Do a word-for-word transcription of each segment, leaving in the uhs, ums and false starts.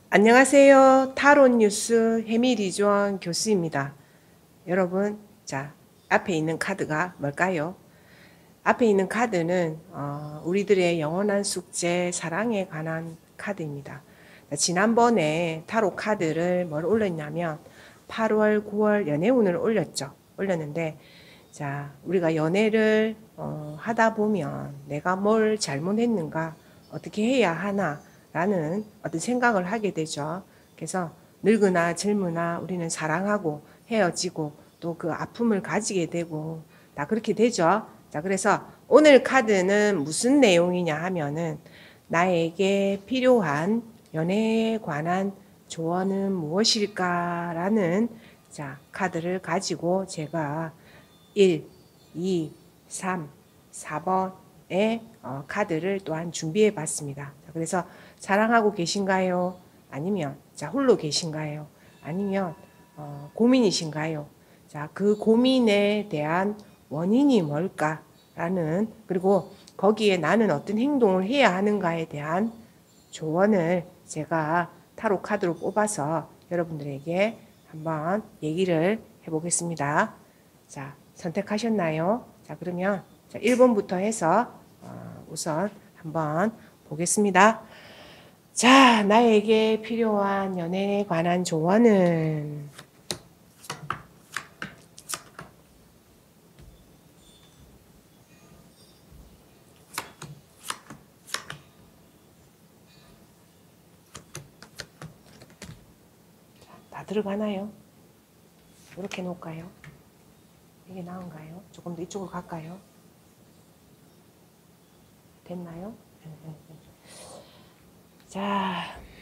안녕하세요. 타로 뉴스 해미리주원 교수입니다. 여러분, 자, 앞에 있는 카드가 뭘까요? 앞에 있는 카드는 어, 우리들의 영원한 숙제, 사랑에 관한 카드입니다. 지난번에 타로 카드를 뭘 올렸냐면 팔월, 구월 연애운을 올렸죠. 올렸는데 자, 우리가 연애를 어, 하다 보면 내가 뭘 잘못했는가, 어떻게 해야 하나 라는 어떤 생각을 하게 되죠. 그래서 늙으나 젊으나 우리는 사랑하고 헤어지고 또 그 아픔을 가지게 되고 다 그렇게 되죠. 자, 그래서 오늘 카드는 무슨 내용이냐 하면은 나에게 필요한 연애에 관한 조언은 무엇일까라는 자, 카드를 가지고 제가 일, 이, 삼, 사 번의 어, 카드를 또한 준비해 봤습니다. 그래서 사랑하고 계신가요? 아니면 자 홀로 계신가요? 아니면 어, 고민이신가요? 자, 그 고민에 대한 원인이 뭘까라는 그리고 거기에 나는 어떤 행동을 해야 하는가에 대한 조언을 제가 타로 카드로 뽑아서 여러분들에게 한번 얘기를 해보겠습니다. 자, 선택하셨나요? 자, 그러면 자, 일 번부터 해서 어, 우선 한번 보겠습니다. 자, 나에게 필요한 연애에 관한 조언은 다 들어가나요? 이렇게 놓을까요? 이게 나은가요? 조금 더 이쪽으로 갈까요? 됐나요? 자,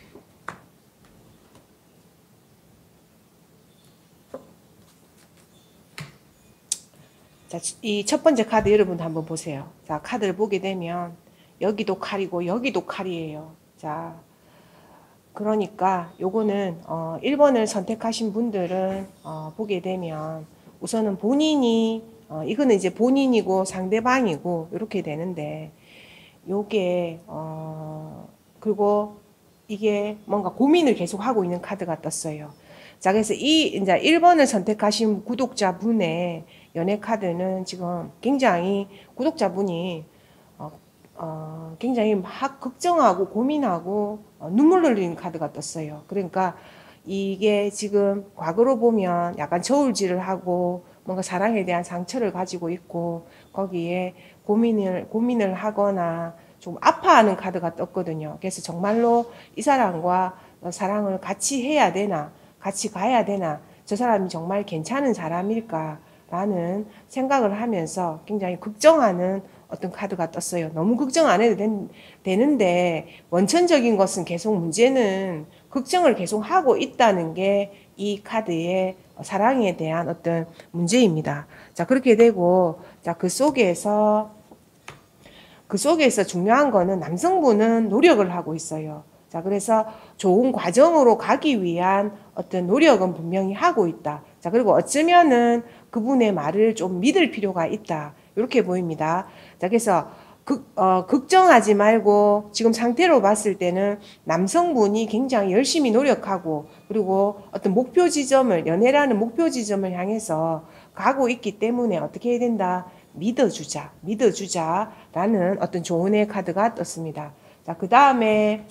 자, 이 첫 번째 카드 여러분 한번 보세요. 자, 카드를 보게 되면 여기도 칼이고 여기도 칼이에요. 자, 그러니까 요거는 어, 일 번을 선택하신 분들은 어, 보게 되면 우선은 본인이 어, 이거는 이제 본인이고 상대방이고 이렇게 되는데 요게 어, 그리고 이게 뭔가 고민을 계속 하고 있는 카드가 떴어요. 자, 그래서 이 이제 일 번을 선택하신 구독자분의 연애 카드는 지금 굉장히 구독자분이 어, 어, 굉장히 막 걱정하고 고민하고 어, 눈물 흘리는 카드가 떴어요. 그러니까 이게 지금 과거로 보면 약간 저울질을 하고 뭔가 사랑에 대한 상처를 가지고 있고 거기에 고민을 고민을 하거나 좀 아파하는 카드가 떴거든요. 그래서 정말로 이 사람과 사랑을 같이 해야 되나, 같이 가야 되나, 저 사람이 정말 괜찮은 사람일까라는 생각을 하면서 굉장히 걱정하는 어떤 카드가 떴어요. 너무 걱정 안 해도 된, 되는데 원천적인 것은 계속 문제는 걱정을 계속 하고 있다는 게 이 카드의 사랑에 대한 어떤 문제입니다. 자, 그렇게 되고 자, 그 속에서 그 속에서 중요한 거는 남성분은 노력을 하고 있어요. 자, 그래서 좋은 과정으로 가기 위한 어떤 노력은 분명히 하고 있다. 자, 그리고 어쩌면은 그분의 말을 좀 믿을 필요가 있다. 이렇게 보입니다. 자, 그래서 극, 어, 걱정하지 말고 지금 상태로 봤을 때는 남성분이 굉장히 열심히 노력하고 그리고 어떤 목표 지점을, 연애라는 목표 지점을 향해서 가고 있기 때문에 어떻게 해야 된다? 믿어주자, 믿어주자라는 어떤 조언의 카드가 떴습니다. 자, 그 다음에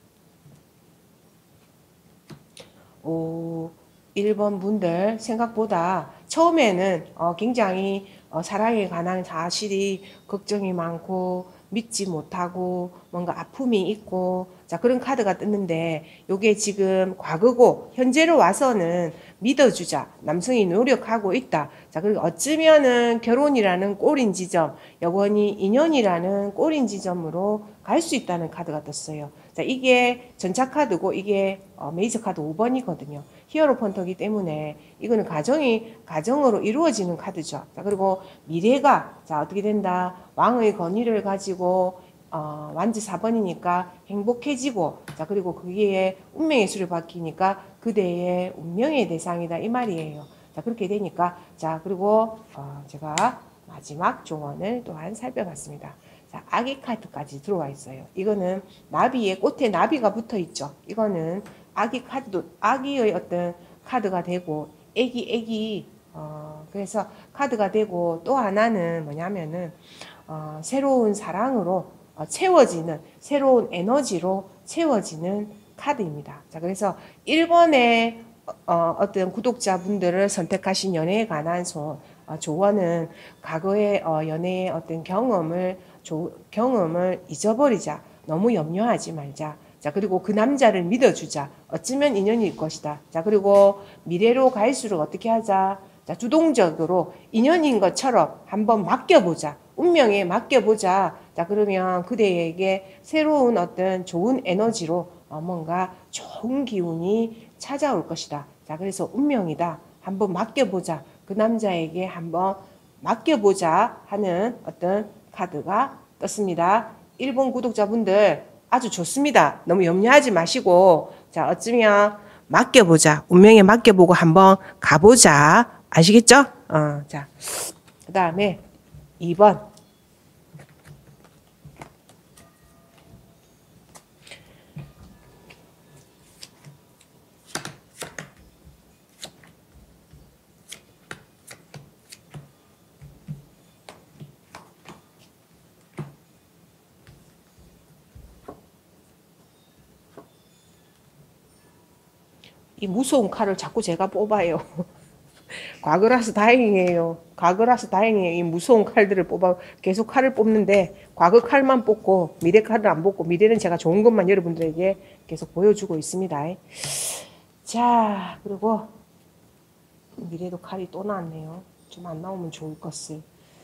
오, 일 번 분들 생각보다 처음에는 어, 굉장히 어, 사랑에 관한 사실이 걱정이 많고 믿지 못하고 뭔가 아픔이 있고 자 그런 카드가 떴는데 요게 지금 과거고 현재로 와서는 믿어주자 남성이 노력하고 있다 자 그리고 어쩌면은 결혼이라는 꼬린 지점 영원히 인연이라는 꼬린 지점으로 갈 수 있다는 카드가 떴어요. 자 이게 전차 카드고 이게 어, 메이저 카드 오 번이거든요. 히어로 펀터기 때문에 이거는 가정이 가정으로 이루어지는 카드죠. 자 그리고 미래가 자 어떻게 된다 왕의 권위를 가지고 어, 완지 사 번이니까 행복해지고 자 그리고 거기에 운명의 수를 바뀌니까 그대의 운명의 대상이다 이 말이에요. 자 그렇게 되니까 자 그리고 어, 제가 마지막 조언을 또한 살펴봤습니다. 자 자, 아기 카드까지 들어와 있어요. 이거는 나비에 꽃에 나비가 붙어 있죠. 이거는 아기 카드도 아기의 어떤 카드가 되고 애기 애기 어, 그래서 카드가 되고 또 하나는 뭐냐면은 어, 새로운 사랑으로 어, 채워지는 새로운 에너지로 채워지는 카드입니다. 자, 그래서 일 번에 어, 어떤 구독자분들을 선택하신 연애에 관한 소, 어, 조언은 과거의 어, 연애의 어떤 경험을 조, 경험을 잊어버리자. 너무 염려하지 말자. 자, 그리고 그 남자를 믿어주자. 어쩌면 인연일 것이다. 자, 그리고 미래로 갈수록 어떻게 하자. 자, 주동적으로 인연인 것처럼 한번 맡겨보자. 운명에 맡겨보자. 자, 그러면 그대에게 새로운 어떤 좋은 에너지로 어, 뭔가 좋은 기운이 찾아올 것이다. 자, 그래서 운명이다. 한번 맡겨보자. 그 남자에게 한번 맡겨보자 하는 어떤 카드가 떴습니다. 일 번 구독자분들 아주 좋습니다. 너무 염려하지 마시고 자, 어쩌면 맡겨보자. 운명에 맡겨보고 한번 가보자. 아시겠죠? 어, 자, 그 다음에 이 번 이 무서운 칼을 자꾸 제가 뽑아요. 과거라서 다행이에요. 과거라서 다행이에요. 이 무서운 칼들을 뽑아 계속 칼을 뽑는데 과거 칼만 뽑고 미래 칼을 안 뽑고 미래는 제가 좋은 것만 여러분들에게 계속 보여주고 있습니다. 자, 그리고 미래도 칼이 또 나왔네요. 좀 안 나오면 좋을 것을.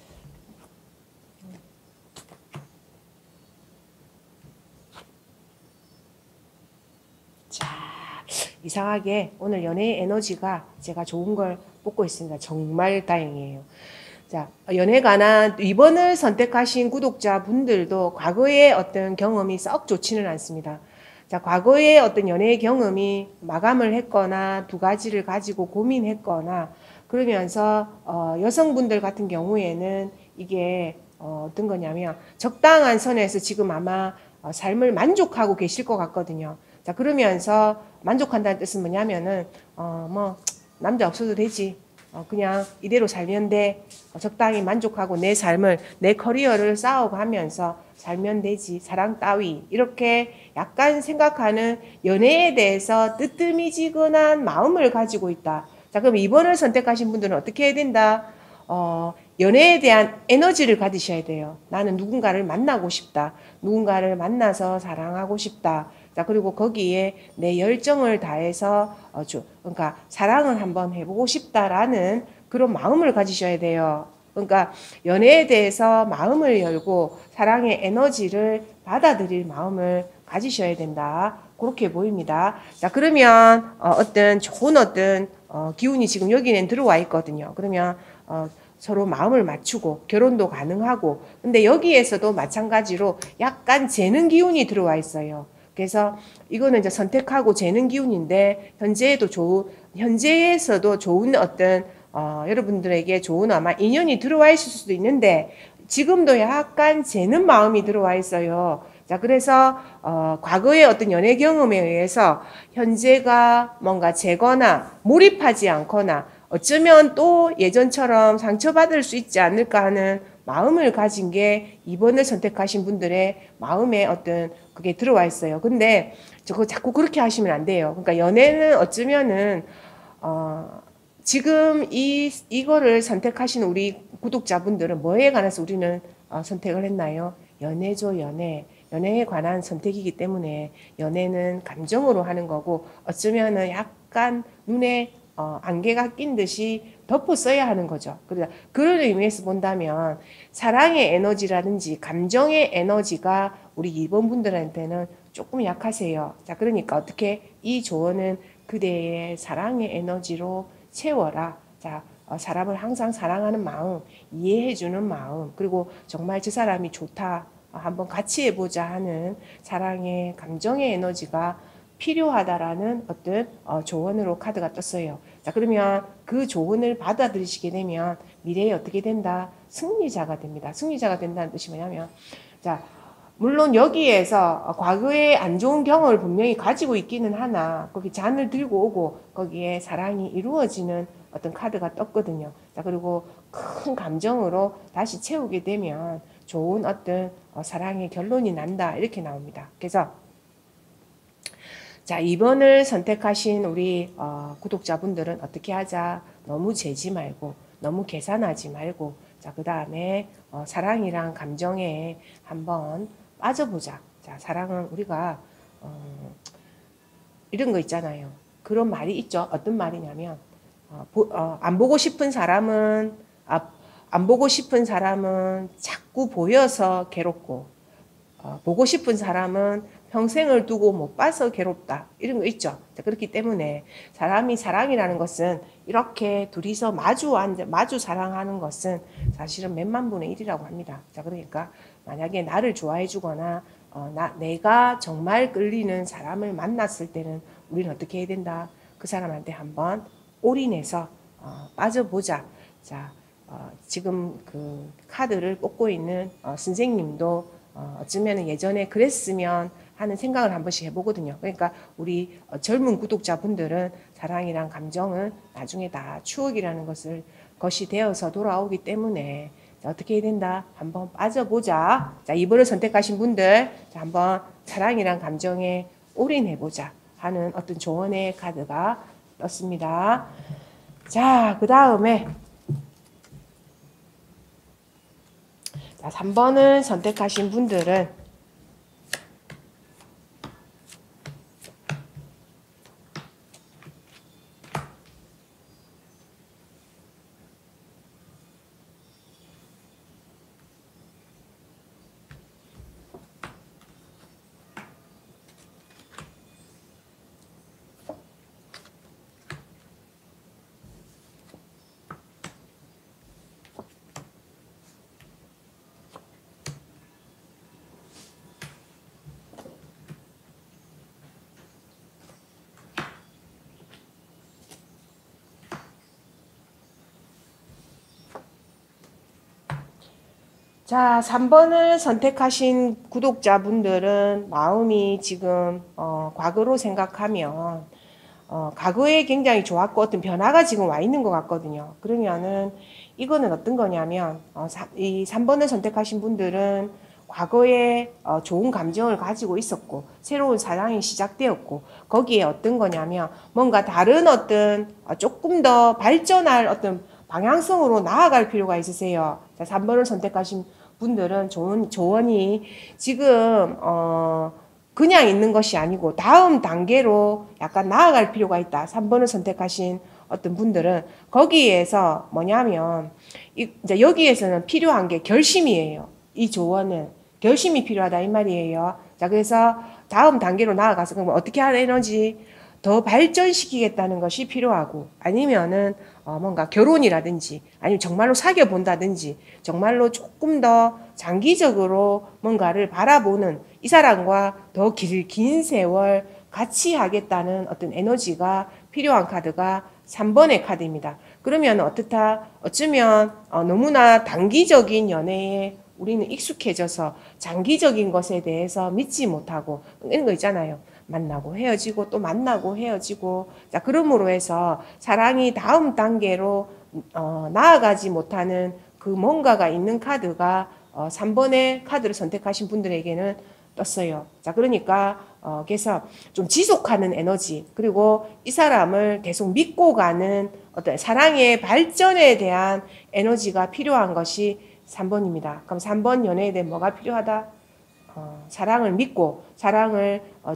자, 이상하게 오늘 연애의 에너지가 제가 좋은 걸 뽑고 있습니다. 정말 다행이에요. 자, 연애에 관한 이 번을 선택하신 구독자분들도 과거의 어떤 경험이 썩 좋지는 않습니다. 자, 과거의 어떤 연애의 경험이 마감을 했거나 두 가지를 가지고 고민했거나 그러면서 어, 여성분들 같은 경우에는 이게 어, 어떤 거냐면 적당한 선에서 지금 아마 어, 삶을 만족하고 계실 것 같거든요. 자, 그러면서 만족한다는 뜻은 뭐냐면은 어, 뭐 남자 없어도 되지. 어, 그냥 이대로 살면 돼. 어, 적당히 만족하고 내 삶을, 내 커리어를 쌓아가면서 살면 되지. 사랑 따위. 이렇게 약간 생각하는 연애에 대해서 뜨뜻미지근한 마음을 가지고 있다. 자, 그럼 이 번을 선택하신 분들은 어떻게 해야 된다? 어, 연애에 대한 에너지를 가지셔야 돼요. 나는 누군가를 만나고 싶다. 누군가를 만나서 사랑하고 싶다. 자, 그리고 거기에 내 열정을 다해서 어, 주, 그러니까 사랑을 한번 해보고 싶다라는 그런 마음을 가지셔야 돼요. 그러니까 연애에 대해서 마음을 열고 사랑의 에너지를 받아들일 마음을 가지셔야 된다. 그렇게 보입니다. 자, 그러면 어, 어떤 좋은 어떤 어, 기운이 지금 여기는 들어와 있거든요. 그러면 어, 서로 마음을 맞추고 결혼도 가능하고 근데 여기에서도 마찬가지로 약간 재는 기운이 들어와 있어요. 그래서 이거는 이제 선택하고 재는 기운인데 현재에도 좋은 현재에서도 좋은 어떤 어, 여러분들에게 좋은 아마 인연이 들어와 있을 수도 있는데 지금도 약간 재는 마음이 들어와 있어요. 자, 그래서 어, 과거의 어떤 연애 경험에 의해서 현재가 뭔가 재거나 몰입하지 않거나 어쩌면 또 예전처럼 상처받을 수 있지 않을까 하는 마음을 가진 게 이 번을 선택하신 분들의 마음에 어떤 그게 들어와 있어요. 근데 저거 자꾸 그렇게 하시면 안 돼요. 그러니까 연애는 어쩌면은 어, 지금 이 이거를 선택하신 우리 구독자분들은 뭐에 관해서 우리는 어, 선택을 했나요? 연애죠, 연애. 연애에 관한 선택이기 때문에 연애는 감정으로 하는 거고 어쩌면은 약간 눈에 어, 안개가 낀 듯이 덮어 써야 하는 거죠. 그래서 그런 의미에서 본다면 사랑의 에너지라든지 감정의 에너지가 우리 이 번 분들한테는 조금 약하세요. 자, 그러니까 어떻게 이 조언은 그대의 사랑의 에너지로 채워라. 자, 어, 사람을 항상 사랑하는 마음, 이해해주는 마음, 그리고 정말 저 사람이 좋다. 어, 한번 같이 해보자 하는 사랑의 감정의 에너지가 필요하다라는 어떤 어, 조언으로 카드가 떴어요. 자, 그러면 그 조언을 받아들이시게 되면 미래에 어떻게 된다? 승리자가 됩니다. 승리자가 된다는 뜻이 뭐냐면 자, 물론 여기에서 과거의 안 좋은 경험을 분명히 가지고 있기는 하나 거기 잔을 들고 오고 거기에 사랑이 이루어지는 어떤 카드가 떴거든요. 자, 그리고 큰 감정으로 다시 채우게 되면 좋은 어떤 사랑의 결론이 난다 이렇게 나옵니다. 그래서 자, 이 번을 선택하신 우리 어, 구독자분들은 어떻게 하자? 너무 재지 말고 너무 계산하지 말고 자, 그 다음에 어, 사랑이랑 감정에 한번 빠져보자. 자, 사랑은 우리가 어, 이런 거 있잖아요. 그런 말이 있죠. 어떤 말이냐면 어, 보, 어, 안 보고 싶은 사람은 아, 안 보고 싶은 사람은 자꾸 보여서 괴롭고 어, 보고 싶은 사람은 평생을 두고 못 봐서 괴롭다. 이런 거 있죠. 자, 그렇기 때문에 사람이 사랑이라는 것은 이렇게 둘이서 마주 앉아, 마주 사랑하는 것은 사실은 몇만 분의 일이라고 합니다. 자, 그러니까 만약에 나를 좋아해 주거나 어, 나, 내가 정말 끌리는 사람을 만났을 때는 우리는 어떻게 해야 된다? 그 사람한테 한번 올인해서 어, 빠져보자. 자, 어, 지금 그 카드를 뽑고 있는 어, 선생님도 어, 어쩌면 예전에 그랬으면 하는 생각을 한 번씩 해보거든요. 그러니까 우리 어, 젊은 구독자분들은 사랑이랑 감정은 나중에 다 추억이라는 것을 것이 되어서 돌아오기 때문에 자, 어떻게 해야 된다? 한번 빠져보자. 자, 이 번을 선택하신 분들 자, 한번 사랑이랑 감정에 올인해보자 하는 어떤 조언의 카드가 떴습니다. 자, 그 다음에 자, 삼 번을 선택하신 분들은 자, 삼 번을 선택하신 구독자분들은 마음이 지금 어, 과거로 생각하면 어, 과거에 굉장히 좋았고 어떤 변화가 지금 와 있는 것 같거든요. 그러면은 이거는 어떤 거냐면 어, 사, 이 삼 번을 선택하신 분들은 과거에 어, 좋은 감정을 가지고 있었고 새로운 사랑이 시작되었고 거기에 어떤 거냐면 뭔가 다른 어떤 어, 조금 더 발전할 어떤 방향성으로 나아갈 필요가 있으세요. 자, 삼 번을 선택하신 분들은 조언, 조언이 지금 어 그냥 있는 것이 아니고 다음 단계로 약간 나아갈 필요가 있다. 삼 번을 선택하신 어떤 분들은 거기에서 뭐냐면 이, 이제 여기에서는 필요한 게 결심이에요. 이 조언은 결심이 필요하다 이 말이에요. 자, 그래서 다음 단계로 나아가서 그럼 어떻게 하는 에너지 더 발전시키겠다는 것이 필요하고 아니면은 어 뭔가 결혼이라든지 아니면 정말로 사귀어 본다든지 정말로 조금 더 장기적으로 뭔가를 바라보는 이 사람과 더 긴 세월 같이 하겠다는 어떤 에너지가 필요한 카드가 삼 번의 카드입니다. 그러면 어떻다? 어쩌면 어 너무나 단기적인 연애에 우리는 익숙해져서 장기적인 것에 대해서 믿지 못하고 이런 거 있잖아요. 만나고 헤어지고 또 만나고 헤어지고 자 그러므로 해서 사랑이 다음 단계로 어, 나아가지 못하는 그 뭔가가 있는 카드가 어, 삼 번의 카드를 선택하신 분들에게는 떴어요. 자 그러니까 어, 그래서 좀 지속하는 에너지 그리고 이 사람을 계속 믿고 가는 어떤 사랑의 발전에 대한 에너지가 필요한 것이 삼 번입니다. 그럼 삼 번 연애에 대해 뭐가 필요하다? 어, 사랑을 믿고 사랑을 어,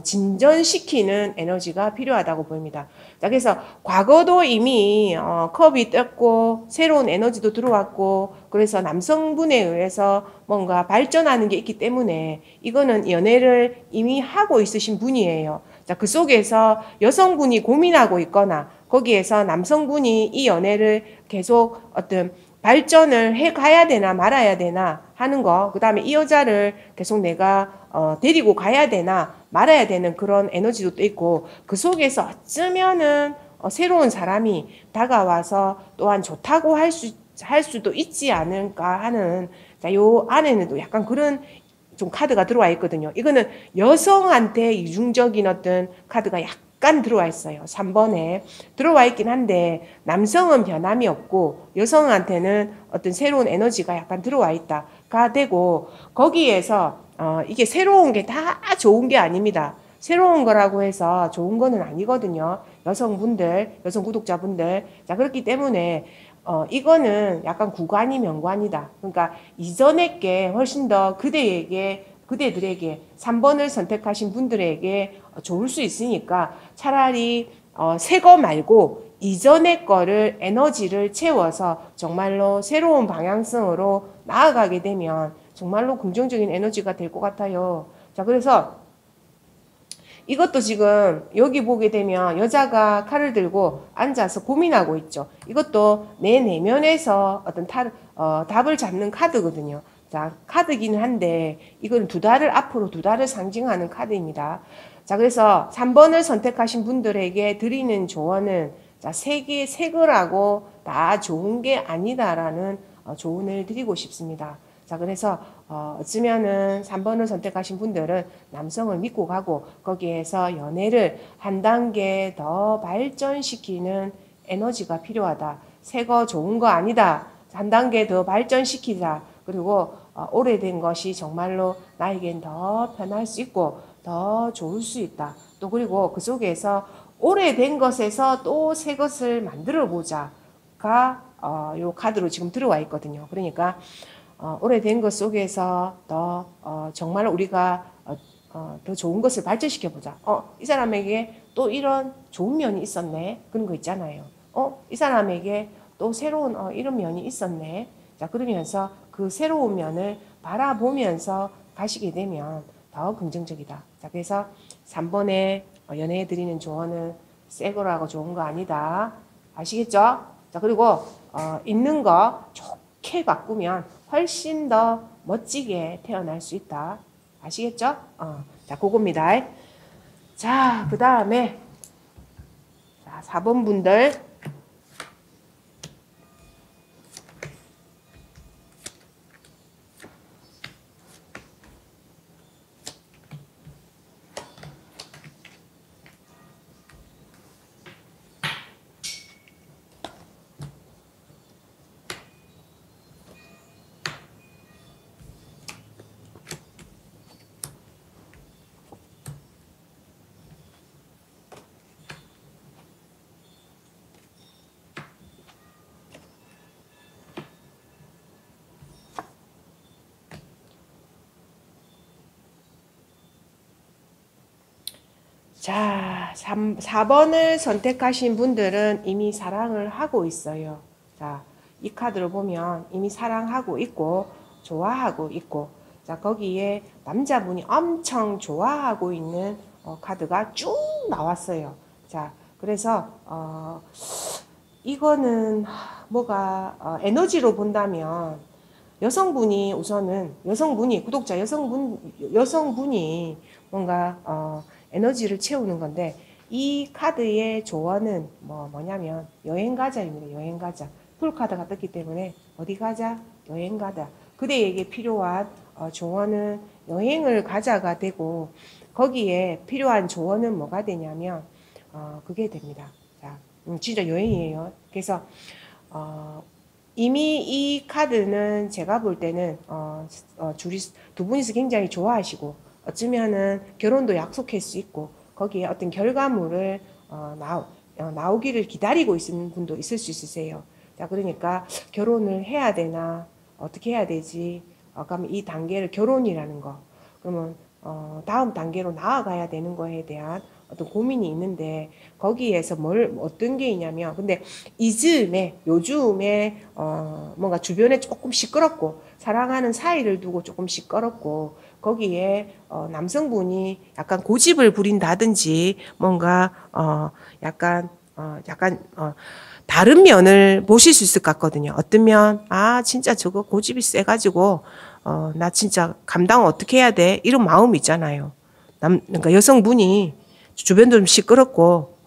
진전시키는 에너지가 필요하다고 보입니다. 자, 그래서 과거도 이미 어, 컵이 떴고 새로운 에너지도 들어왔고 그래서 남성분에 의해서 뭔가 발전하는 게 있기 때문에 이거는 연애를 이미 하고 있으신 분이에요. 자, 그 속에서 여성분이 고민하고 있거나 거기에서 남성분이 이 연애를 계속 어떤 발전을 해 가야 되나 말아야 되나 하는 거, 그 다음에 이 여자를 계속 내가 어, 데리고 가야 되나 말아야 되는 그런 에너지도 또 있고 그 속에서 어쩌면은 어, 새로운 사람이 다가와서 또한 좋다고 할 수, 할 수도 있지 않을까 하는 자, 요 안에는 또 약간 그런 좀 카드가 들어와 있거든요. 이거는 여성한테 이중적인 어떤 카드가 약간 들어와 있어요. 삼 번에 들어와 있긴 한데 남성은 변함이 없고 여성한테는 어떤 새로운 에너지가 약간 들어와 있다가 되고 거기에서 어, 이게 새로운 게 다 좋은 게 아닙니다. 새로운 거라고 해서 좋은 거는 아니거든요. 여성분들, 여성 구독자분들. 자, 그렇기 때문에 어, 이거는 약간 구관이 명관이다. 그러니까 이전에 게 훨씬 더 그대에게, 그대들에게 삼 번을 선택하신 분들에게 좋을 수 있으니까 차라리 어, 새 거 말고 이전의 거를 에너지를 채워서 정말로 새로운 방향성으로 나아가게 되면 정말로 긍정적인 에너지가 될 것 같아요. 자, 그래서 이것도 지금 여기 보게 되면 여자가 칼을 들고 앉아서 고민하고 있죠. 이것도 내 내면에서 어떤 타, 어, 답을 잡는 카드거든요. 자, 카드기는 한데 이건 두 달을 앞으로 두 달을 상징하는 카드입니다. 자, 그래서 삼 번을 선택하신 분들에게 드리는 조언은 자, 세 개, 세 거라고 다 좋은 게 아니다라는 어, 조언을 드리고 싶습니다. 자, 그래서 어, 어쩌면은 삼 번을 선택하신 분들은 남성을 믿고 가고 거기에서 연애를 한 단계 더 발전시키는 에너지가 필요하다. 새 거 좋은 거 아니다. 한 단계 더 발전시키자. 그리고 어, 오래된 것이 정말로 나에겐 더 편할 수 있고 더 좋을 수 있다. 또 그리고 그 속에서 오래된 것에서 또 새 것을 만들어 보자가 어, 요 카드로 지금 들어와 있거든요. 그러니까 어, 오래된 것 속에서 더 어, 정말 우리가 어, 어, 더 좋은 것을 발전시켜 보자. 어, 이 사람에게 또 이런 좋은 면이 있었네. 그런 거 있잖아요. 어, 이 사람에게 또 새로운 어, 이런 면이 있었네. 자, 그러면서 그 새로운 면을 바라보면서 가시게 되면 더 긍정적이다. 자, 그래서 삼 번에 연애해 드리는 조언은 새 거라고 좋은 거 아니다. 아시겠죠? 자, 그리고 어, 있는 거 좋게 바꾸면 훨씬 더 멋지게 태어날 수 있다. 아시겠죠? 어, 자, 그겁니다. 자, 그 다음에 자, 사 번 분들 자, 삼, 사 번을 선택하신 분들은 이미 사랑을 하고 있어요. 자, 이 카드를 보면 이미 사랑하고 있고 좋아하고 있고 자, 거기에 남자분이 엄청 좋아하고 있는 어, 카드가 쭉 나왔어요. 자, 그래서 어, 이거는 뭐가 어, 에너지로 본다면 여성분이 우선은 여성분이 구독자 여성분 여성분이 뭔가 어, 에너지를 채우는 건데 이 카드의 조언은 뭐 뭐냐면 여행 가자입니다. 여행 가자. 풀 카드가 떴기 때문에 어디 가자? 여행 가자. 그대에게 필요한 어, 조언은 여행을 가자가 되고 거기에 필요한 조언은 뭐가 되냐면 어, 그게 됩니다. 자, 음, 진짜 여행이에요. 그래서 어, 이미 이 카드는 제가 볼 때는 어, 어, 둘이 두 분이서 굉장히 좋아하시고 어쩌면은 결혼도 약속할 수 있고 거기에 어떤 결과물을 어, 나오, 어, 나오기를 기다리고 있는 분도 있을 수 있으세요. 자, 그러니까 결혼을 해야 되나 어떻게 해야 되지? 어, 그러면 이 단계를 결혼이라는 거 그러면 어, 다음 단계로 나아가야 되는 거에 대한 어떤 고민이 있는데 거기에서 뭘 어떤 게 있냐면 근데 이즈음에 요즘에 어, 뭔가 주변에 조금 시끄럽고 사랑하는 사이를 두고 조금 시끄럽고 거기에 어, 남성분이 약간 고집을 부린다든지 뭔가 어, 약간 어, 약간 어, 다른 면을 보실 수 있을 것 같거든요. 어떤 면, 아 진짜 저거 고집이 세가지고 어, 나 진짜 감당 어떻게 해야 돼? 이런 마음이 있잖아요. 남, 그러니까 여성분이 주변도 좀 시끄럽고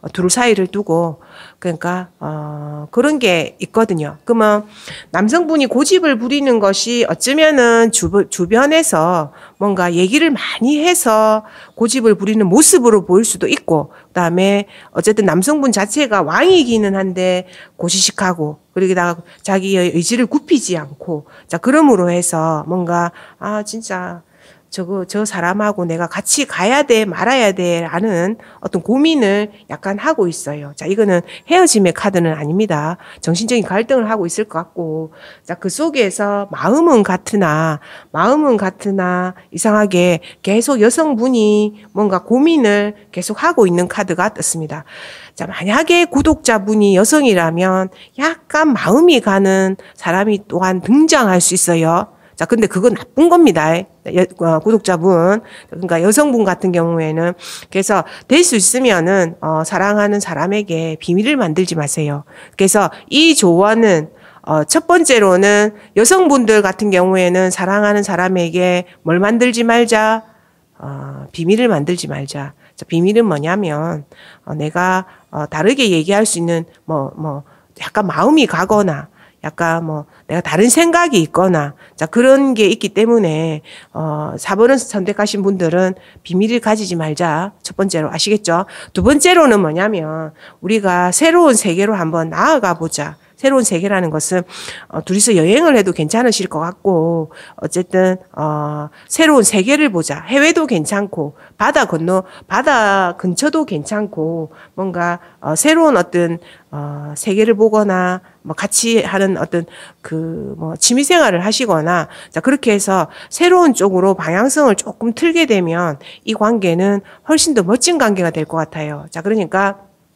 어, 둘 사이를 두고 그러니까 어, 그런 게 있거든요. 그러면 남성분이 고집을 부리는 것이 어쩌면은 주, 주변에서 뭔가 얘기를 많이 해서 고집을 부리는 모습으로 보일 수도 있고, 그다음에 어쨌든 남성분 자체가 왕이기는 한데 고지식하고, 그러기다가 자기의 의지를 굽히지 않고, 자 그러므로 해서 뭔가 아 진짜 저거, 저 사람하고 내가 같이 가야 돼, 말아야 돼, 라는 어떤 고민을 약간 하고 있어요. 자, 이거는 헤어짐의 카드는 아닙니다. 정신적인 갈등을 하고 있을 것 같고, 자, 그 속에서 마음은 같으나, 마음은 같으나, 이상하게 계속 여성분이 뭔가 고민을 계속 하고 있는 카드가 떴습니다. 자, 만약에 구독자분이 여성이라면 약간 마음이 가는 사람이 또한 등장할 수 있어요. 자, 근데 그건 나쁜 겁니다. 여, 어, 구독자분. 그러니까 여성분 같은 경우에는. 그래서 될 수 있으면은, 어, 사랑하는 사람에게 비밀을 만들지 마세요. 그래서 이 조언은, 어, 첫 번째로는 여성분들 같은 경우에는 사랑하는 사람에게 뭘 만들지 말자? 어, 비밀을 만들지 말자. 자, 비밀은 뭐냐면, 어, 내가, 어, 다르게 얘기할 수 있는, 뭐, 뭐, 약간 마음이 가거나, 약간 뭐 내가 다른 생각이 있거나 자 그런 게 있기 때문에 어 사 번을 선택하신 분들은 비밀을 가지지 말자. 첫 번째로 아시겠죠? 두 번째로는 뭐냐면 우리가 새로운 세계로 한번 나아가 보자. 새로운 세계라는 것은 어, 둘이서 여행을 해도 괜찮으실 것 같고 어쨌든 어, 새로운 세계를 보자. 해외도 괜찮고 바다 건너 바다 근처도 괜찮고 뭔가 어, 새로운 어떤 어, 세계를 보거나 뭐 같이 하는 어떤 그 뭐 취미 생활을 하시거나 자 그렇게 해서 새로운 쪽으로 방향성을 조금 틀게 되면 이 관계는 훨씬 더 멋진 관계가 될 것 같아요. 자 그러니까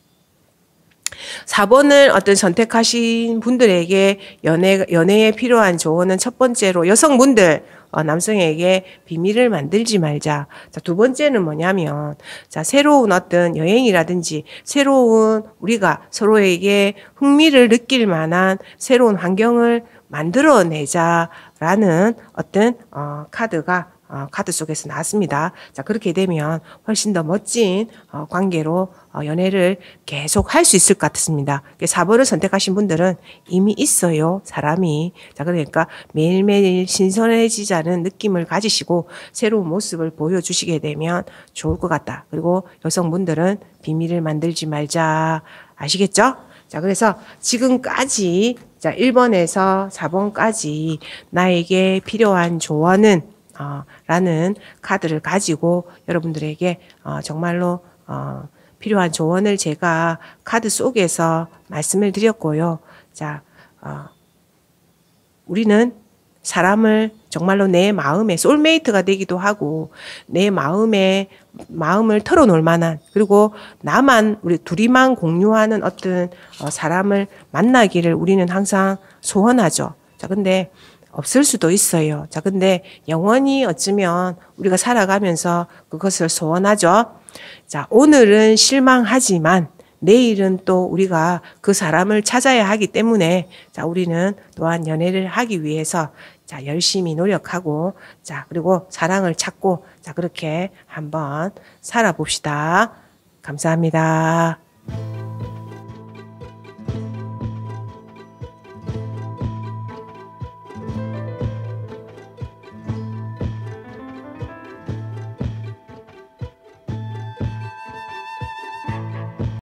사 번을 어떤 선택하신 분들에게 연애, 연애에 필요한 조언은 첫 번째로 여성분들, 어, 남성에게 비밀을 만들지 말자. 자, 두 번째는 뭐냐면, 자, 새로운 어떤 여행이라든지, 새로운 우리가 서로에게 흥미를 느낄 만한 새로운 환경을 만들어내자라는 어떤, 어, 카드가 어, 카드 속에서 나왔습니다. 자, 그렇게 되면 훨씬 더 멋진 어, 관계로 어, 연애를 계속 할 수 있을 것 같습니다. 사 번을 선택하신 분들은 이미 있어요, 사람이. 자, 그러니까 매일매일 신선해지자는 느낌을 가지시고 새로운 모습을 보여주시게 되면 좋을 것 같다. 그리고 여성분들은 비밀을 만들지 말자. 아시겠죠? 자, 그래서 지금까지 자, 일 번에서 사 번까지 나에게 필요한 조언은 어, 라는 카드를 가지고 여러분들에게 어, 정말로 어, 필요한 조언을 제가 카드 속에서 말씀을 드렸고요. 자, 어, 우리는 사람을 정말로 내 마음에 소울메이트가 되기도 하고 내 마음에 마음을 털어놓을 만한 그리고 나만 우리 둘이만 공유하는 어떤 어, 사람을 만나기를 우리는 항상 소원하죠. 자, 근데 없을 수도 있어요. 자, 근데 영원히 어쩌면 우리가 살아가면서 그것을 소원하죠. 자, 오늘은 실망하지만 내일은 또 우리가 그 사람을 찾아야 하기 때문에 자, 우리는 또한 연애를 하기 위해서 자, 열심히 노력하고 자, 그리고 사랑을 찾고 자, 그렇게 한번 살아봅시다. 감사합니다.